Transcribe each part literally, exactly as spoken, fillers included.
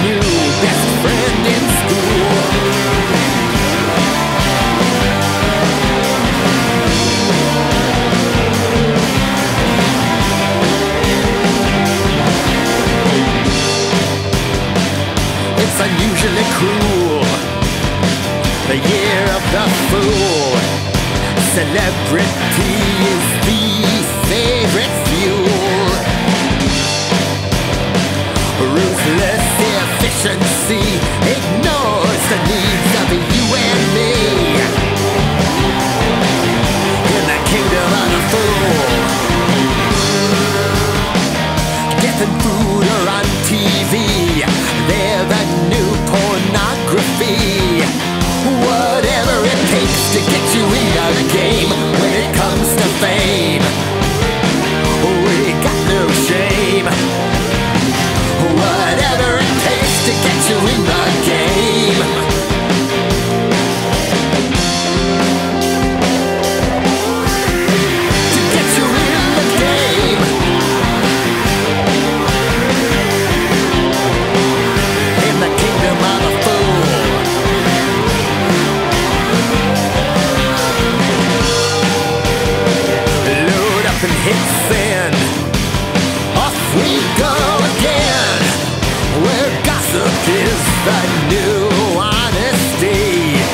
new best friend in school. It's unusually cruel, the year of the fool. Celebrity is the favorite fuel. Ruthless efficiency ignores the needs of you and me. In the kingdom of the fool, death and food are on T V. They're the new pornography. Whatever it takes to get you in the game. When it comes to fame, we got no shame. Whatever it takes to get you in the game. To get you in the game. In the kingdom of a fool. Load up and hit send. Off we go again. Where gossip is the new honesty.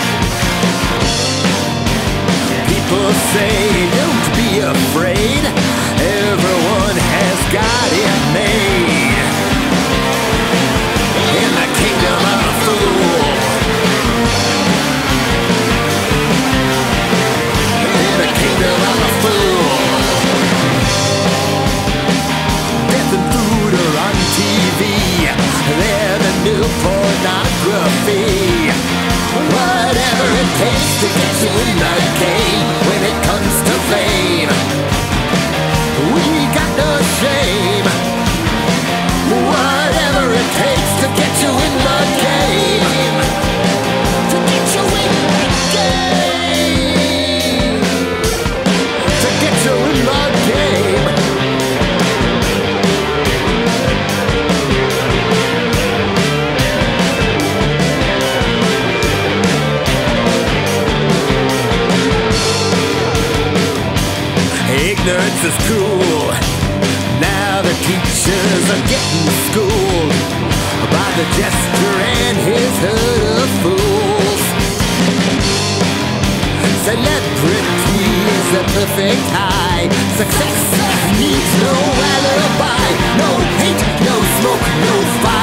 People say don't be afraid. Everyone has got it made. In the kingdom of a fool. In the kingdom of a fool. Death and food are on T V. They're the new pornography. Whatever it takes to get you in the game. When it comes to fame, we got no shame. Whatever it takes to get you in the game. To get you in the game. To get you in the game. Ignorance is cool. Now the teachers are getting schooled by the jester and his hood of fools. Celebrity is a perfect high. Success needs no alibi. No hate, no smoke, no fire.